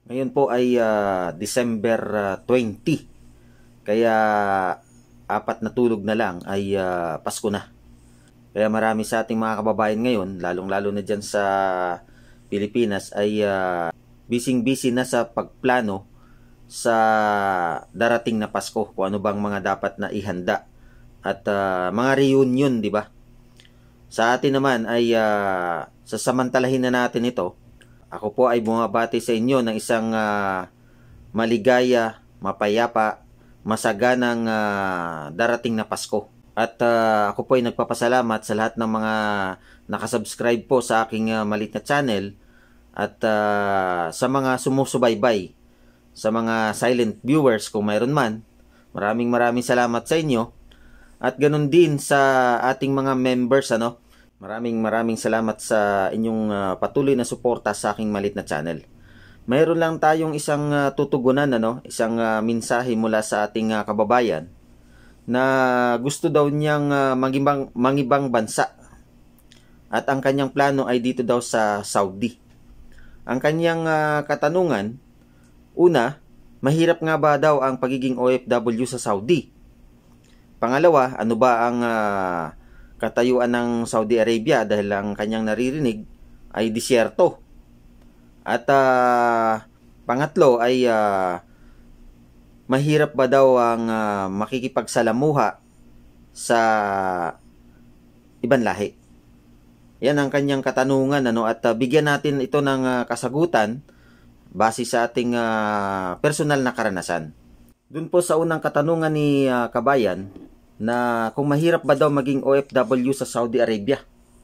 Ngayon po ay December 20. Kaya apat na tulog na lang ay Pasko na. Kaya marami sa ating mga kababayan ngayon, lalong-lalo na dyan sa Pilipinas, ay busy na sa pagplano sa darating na Pasko. Kung ano bang mga dapat na ihanda. At mga reunion, di ba? Sa atin naman ay sasamantalahin na natin ito. Ako po ay bumabati sa inyo ng isang maligaya, mapayapa, masaganang darating na Pasko. At ako po ay nagpapasalamat sa lahat ng mga nakasubscribe po sa aking maliit na channel at sa mga sumusubaybay, sa mga silent viewers kung mayroon man. Maraming salamat sa inyo. At ganun din sa ating mga members, ano. Maraming salamat sa inyong patuloy na suporta sa aking maliit na channel. Mayroon lang tayong isang tutugunan, ano, isang mensahe mula sa ating kababayan na gusto daw niyang mangibang bansa. At ang kanyang plano ay dito daw sa Saudi. Ang kanyang katanungan, una, mahirap nga ba daw ang pagiging OFW sa Saudi? Pangalawa, ano ba ang katayuan ng Saudi Arabia dahil ang kanyang naririnig ay disyerto? At pangatlo ay mahirap ba daw ang makikipagsalamuha sa ibang lahi? Yan ang kanyang katanungan, ano, at bigyan natin ito ng kasagutan base sa ating personal na karanasan. Doon po sa unang katanungan ni kabayan na kung mahirap ba daw maging OFW sa Saudi Arabia.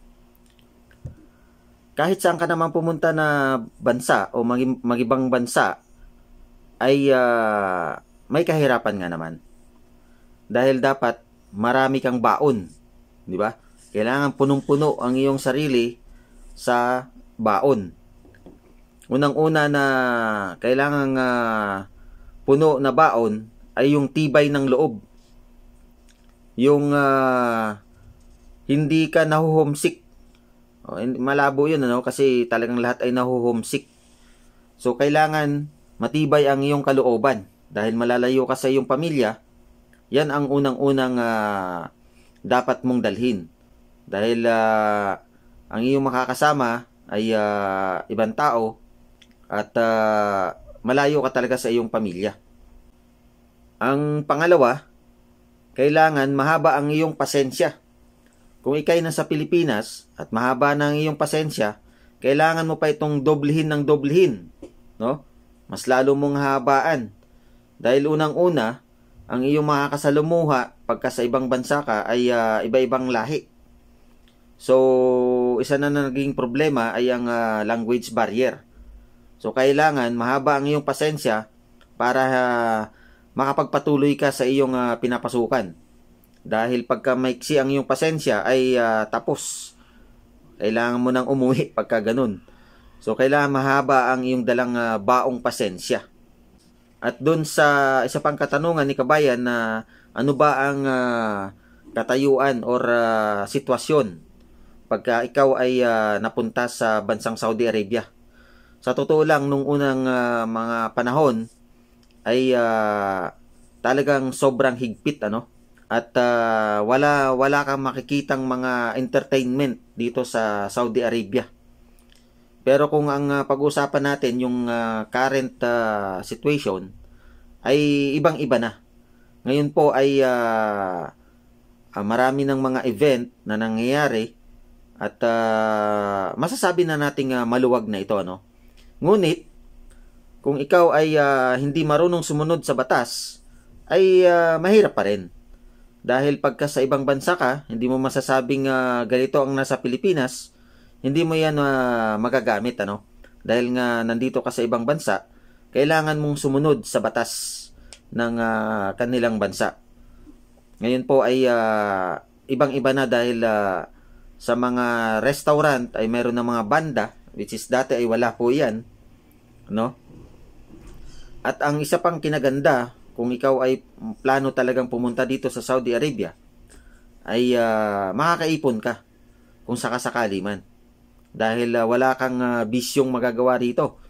Kahit saan ka naman pumunta na bansa o magibang bansa ay may kahirapan nga naman. Dahil dapat marami kang baon, di ba? Kailangan punong-puno ang iyong sarili sa baon. Unang-una na kailangan puno na baon ay yung tibay ng loob. Yung hindi ka naho-homesick. Malabo yun, ano? Kasi talagang lahat ay naho-homesick. So, kailangan matibay ang iyong kalooban. Dahil malalayo ka sa iyong pamilya, yan ang unang-unang dapat mong dalhin. Dahil ang iyong makakasama ay ibang tao at malayo ka talaga sa iyong pamilya. Ang pangalawa, kailangan mahaba ang iyong pasensya. Kung ikay nasa Pilipinas at mahaba na ang iyong pasensya, kailangan mo pa itong doblehin ng doblehin, no? Mas lalo mong habaan. Dahil unang-una, ang iyong makakasalamuha pagka sa ibang bansa ka ay iba-ibang lahi. So, isa na naging problema ay ang language barrier. So, kailangan mahaba ang iyong pasensya para makapagpatuloy ka sa iyong pinapasukan. Dahil pagka maiksi ang iyong pasensya ay tapos. Kailangan mo nang umuwi pagka ganun. So, kailangan mahaba ang iyong dalang baong pasensya. At doon sa isa pang katanungan ni kabayan na ano ba ang katayuan or sitwasyon pagka ikaw ay napunta sa bansang Saudi Arabia. Sa totoo lang, nung unang mga panahon ay talagang sobrang higpit, ano? At wala kang makikitang mga entertainment dito sa Saudi Arabia. Pero kung ang pag-uusapan natin yung current situation ay ibang-iba na. Ngayon po ay marami ng mga event na nangyayari at masasabi na nating maluwag na ito, no? Ngunit kung ikaw ay hindi marunong sumunod sa batas ay mahirap pa rin. Dahil pagka sa ibang bansa ka, hindi mo masasabing ganito ang nasa Pilipinas, hindi mo yan magagamit, ano? Dahil nga nandito ka sa ibang bansa, kailangan mong sumunod sa batas ng kanilang bansa. Ngayon po ay ibang-iba na dahil sa mga restaurant ay meron ng mga banda, which is dati ay wala po yan, no? At ang isa pang kinaganda, kung ikaw ay plano talagang pumunta dito sa Saudi Arabia, ay makakaipon ka kung sakasakali man. Dahil wala kang bisyong magagawa rito.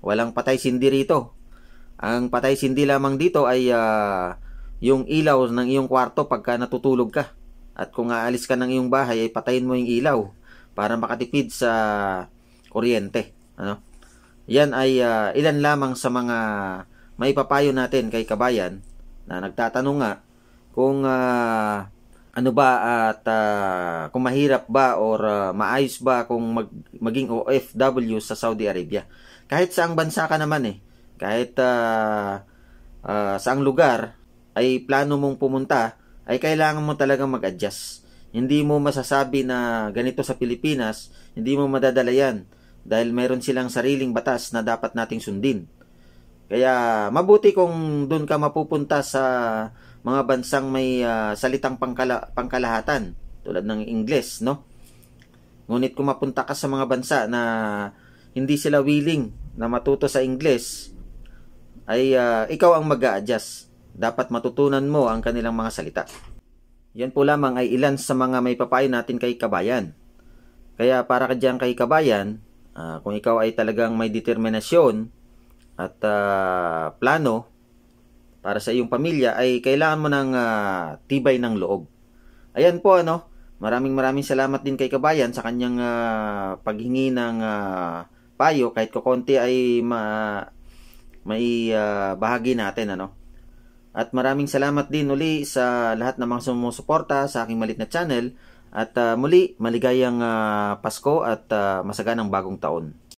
Walang patay sindi rito. Ang patay sindi lamang dito ay yung ilaw ng iyong kwarto pagka natutulog ka. At kung aalis ka ng iyong bahay ay patayin mo yung ilaw para makatipid sa kuryente. Ano? Yan ay ilan lamang sa mga maipapayo natin kay kabayan na nagtatanong nga kung ano ba at kung mahirap ba or maayos ba kung maging OFW sa Saudi Arabia. Kahit saang bansa ka naman kahit saang lugar ay plano mong pumunta, ay kailangan mo talagang mag-adjust. Hindi mo masasabi na ganito sa Pilipinas, hindi mo madadala yan dahil mayroon silang sariling batas na dapat nating sundin. Kaya mabuti kung doon ka mapupunta sa mga bansang may salitang pangkalahatan tulad ng Ingles, no? Ngunit kung mapunta ka sa mga bansa na hindi sila willing na matuto sa Ingles, ay ikaw ang mag-a-adjust. Dapat matutunan mo ang kanilang mga salita. Yan po lamang ay ilan sa mga may papayo natin kay kabayan. Kaya para ka dyan kay kabayan, kung ikaw ay talagang may determinasyon at plano para sa iyong pamilya, ay kailangan mo ng tibay ng loob. Ayan po, maraming salamat din kay kabayan sa kanyang paghingi ng payo, kahit kukonti ay may bahagi natin, At maraming salamat din uli sa lahat ng mga sumusuporta sa aking maliit na channel. At muli, maligayang Pasko at masaganang bagong taon.